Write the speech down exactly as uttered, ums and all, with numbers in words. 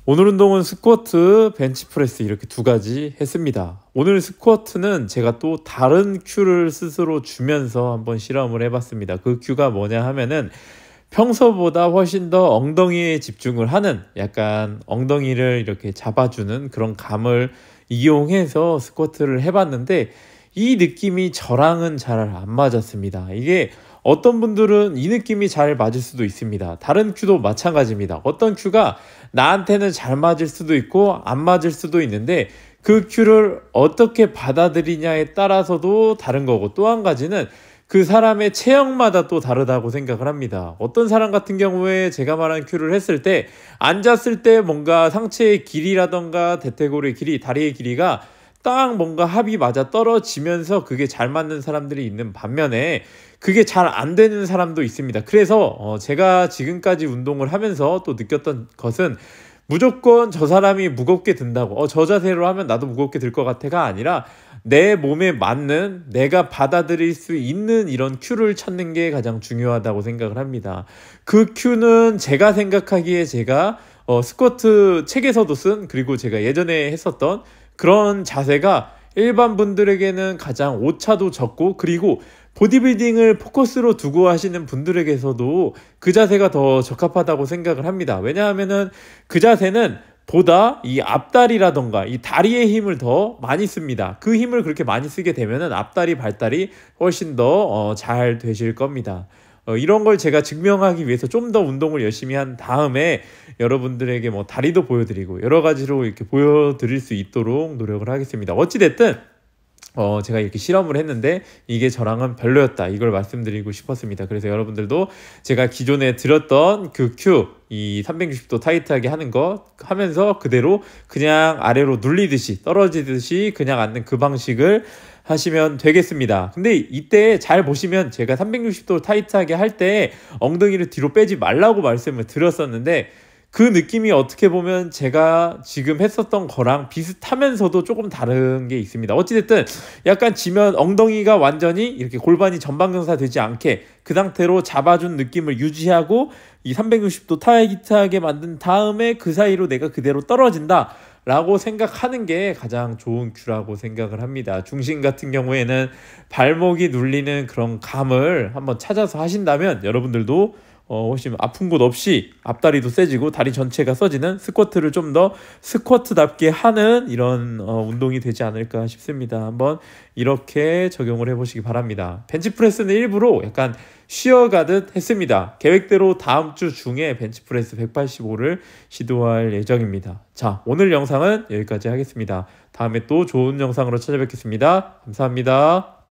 오늘 운동은 스쿼트, 벤치프레스 이렇게 두 가지 했습니다. 오늘 스쿼트는 제가 또 다른 큐를 스스로 주면서 한번 실험을 해봤습니다. 그 큐가 뭐냐 하면은 평소보다 훨씬 더 엉덩이에 집중을 하는, 약간 엉덩이를 이렇게 잡아주는 그런 감을 이용해서 스쿼트를 해봤는데 이 느낌이 저랑은 잘 안 맞았습니다. 이게 어떤 분들은 이 느낌이 잘 맞을 수도 있습니다. 다른 큐도 마찬가지입니다. 어떤 큐가 나한테는 잘 맞을 수도 있고 안 맞을 수도 있는데 그 큐를 어떻게 받아들이냐에 따라서도 다른 거고, 또 한 가지는 그 사람의 체형마다 또 다르다고 생각을 합니다. 어떤 사람 같은 경우에 제가 말한 큐를 했을 때 앉았을 때 뭔가 상체의 길이라던가 대퇴골의 길이, 다리의 길이가 딱 뭔가 합이 맞아 떨어지면서 그게 잘 맞는 사람들이 있는 반면에 그게 잘 안 되는 사람도 있습니다. 그래서 어 제가 지금까지 운동을 하면서 또 느꼈던 것은 무조건 저 사람이 무겁게 든다고 어 저 자세로 하면 나도 무겁게 들 것 같아가 아니라 내 몸에 맞는, 내가 받아들일 수 있는 이런 큐를 찾는 게 가장 중요하다고 생각을 합니다. 그 큐는 제가 생각하기에 제가 어 스쿼트 책에서도 쓴, 그리고 제가 예전에 했었던 그런 자세가 일반 분들에게는 가장 오차도 적고, 그리고 보디빌딩을 포커스로 두고 하시는 분들에게서도 그 자세가 더 적합하다고 생각을 합니다. 왜냐하면은 그 자세는 보다 이 앞다리라던가 이 다리의 힘을 더 많이 씁니다. 그 힘을 그렇게 많이 쓰게 되면은 앞다리, 발다리 훨씬 더 잘 되실 겁니다. 어, 이런 걸 제가 증명하기 위해서 좀 더 운동을 열심히 한 다음에 여러분들에게 뭐 다리도 보여드리고 여러 가지로 이렇게 보여드릴 수 있도록 노력을 하겠습니다. 어찌됐든 어 제가 이렇게 실험을 했는데 이게 저랑은 별로였다, 이걸 말씀드리고 싶었습니다. 그래서 여러분들도 제가 기존에 들었던 그 큐, 이 삼백육십 도 타이트하게 하는 거 하면서 그대로 그냥 아래로 눌리듯이 떨어지듯이 그냥 앉는 그 방식을 하시면 되겠습니다. 근데 이때 잘 보시면 제가 삼백육십 도 타이트하게 할 때 엉덩이를 뒤로 빼지 말라고 말씀을 드렸었는데 그 느낌이 어떻게 보면 제가 지금 했었던 거랑 비슷하면서도 조금 다른 게 있습니다. 어찌됐든 약간 지면 엉덩이가 완전히 이렇게 골반이 전방경사 되지 않게 그 상태로 잡아준 느낌을 유지하고 이 삼백육십 도 타이트하게 만든 다음에 그 사이로 내가 그대로 떨어진다 라고 생각하는 게 가장 좋은 큐라고 생각을 합니다. 중심 같은 경우에는 발목이 눌리는 그런 감을 한번 찾아서 하신다면 여러분들도 어, 훨씬 아픈 곳 없이 앞다리도 세지고 다리 전체가 써지는 스쿼트를 좀 더 스쿼트답게 하는 이런 어, 운동이 되지 않을까 싶습니다. 한번 이렇게 적용을 해보시기 바랍니다. 벤치프레스는 일부러 약간 쉬어가듯 했습니다. 계획대로 다음 주 중에 벤치프레스 백팔십오를 시도할 예정입니다. 자, 오늘 영상은 여기까지 하겠습니다. 다음에 또 좋은 영상으로 찾아뵙겠습니다. 감사합니다.